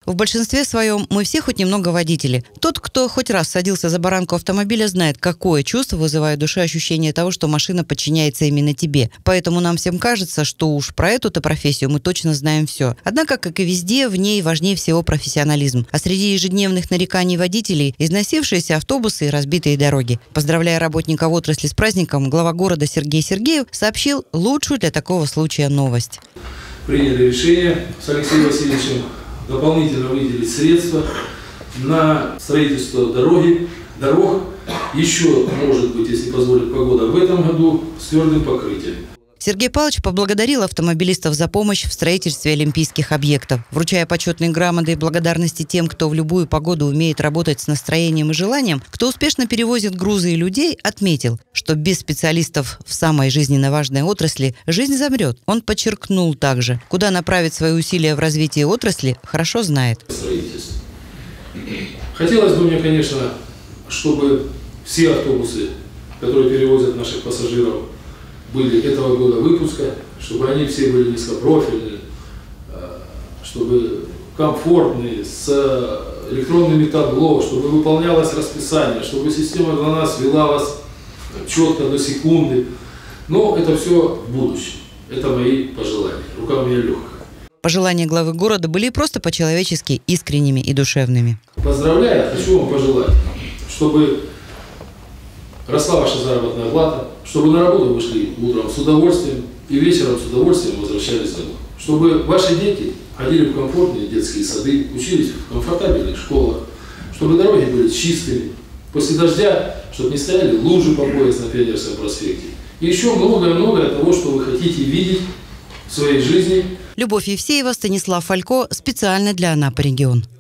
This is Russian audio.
В большинстве своем мы все хоть немного водители. Тот, кто хоть раз садился за баранку автомобиля, знает, какое чувство вызывает в душе ощущение того, что машина подчиняется именно тебе. Поэтому нам всем кажется, что уж про эту-то профессию мы точно знаем все. Однако, как и везде, в ней важнее всего профессионализм. А среди ежедневных нареканий водителей – износившиеся автобусы и разбитые дороги. Поздравляя работников отрасли с праздником, глава города Сергей Сергеев сообщил лучшую для такого случая новость. Приняли решение с Алексеем Васильевичем дополнительно выделить средства на строительство дорог, еще, может быть, если позволит погода, в этом году с твердым покрытием. Сергей Павлович поблагодарил автомобилистов за помощь в строительстве олимпийских объектов. Вручая почетные грамоты и благодарности тем, кто в любую погоду умеет работать с настроением и желанием, кто успешно перевозит грузы и людей, отметил, что без специалистов в самой жизненно важной отрасли жизнь замрет. Он подчеркнул также, куда направить свои усилия в развитии отрасли, хорошо знает. Строительство. Хотелось бы мне, конечно, чтобы все автобусы, которые перевозят наших пассажиров, были этого года выпуска, чтобы они все были низкопрофильные, чтобы комфортные, с электронными табло, чтобы выполнялось расписание, чтобы система для нас вела вас четко до секунды. Но это все в будущем. Это мои пожелания. Рука у меня легкая. Пожелания главы города были просто по-человечески искренними и душевными. Поздравляю, хочу вам пожелать, чтобы росла ваша заработная плата, чтобы на работу вы шли утром с удовольствием и вечером с удовольствием возвращались домой. Чтобы ваши дети ходили в комфортные детские сады, учились в комфортабельных школах, чтобы дороги были чистыми, после дождя, чтобы не стояли лужи по пояс на Пионерском проспекте. И еще многое-многое того, что вы хотите видеть в своей жизни. Любовь Евсеева, Станислав Фалько, специально для Анапы регион.